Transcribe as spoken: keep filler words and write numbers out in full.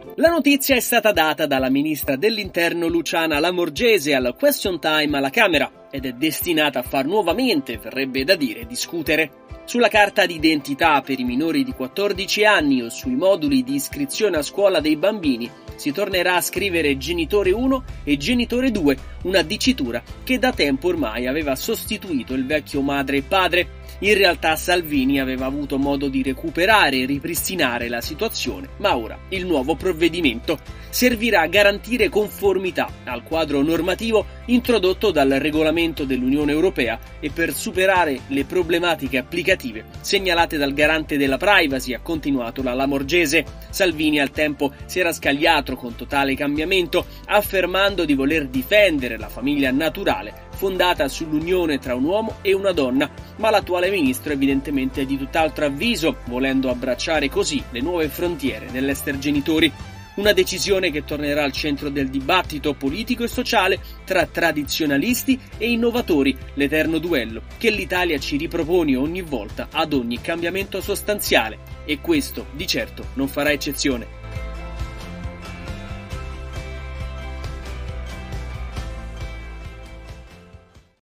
La notizia è stata data dalla ministra dell'Interno Luciana Lamorgese al question time alla Camera ed è destinata a far nuovamente, verrebbe da dire, discutere. Sulla carta d'identità per i minori di quattordici anni o sui moduli di iscrizione a scuola dei bambini si tornerà a scrivere genitore uno e genitore due, una dicitura che da tempo ormai aveva sostituito il vecchio madre e padre. In realtà Salvini aveva avuto modo di recuperare e ripristinare la situazione, ma ora il nuovo provvedimento servirà a garantire conformità al quadro normativo introdotto dal regolamento dell'Unione Europea e per superare le problematiche applicative segnalate dal garante della privacy, ha continuato la Lamorgese. Salvini al tempo si era scagliato con totale cambiamento, affermando di voler difendere la famiglia naturale fondata sull'unione tra un uomo e una donna, ma l'attuale ministro evidentemente è di tutt'altro avviso, volendo abbracciare così le nuove frontiere dell'essere genitori. Una decisione che tornerà al centro del dibattito politico e sociale tra tradizionalisti e innovatori, l'eterno duello che l'Italia ci ripropone ogni volta ad ogni cambiamento sostanziale, e questo di certo non farà eccezione.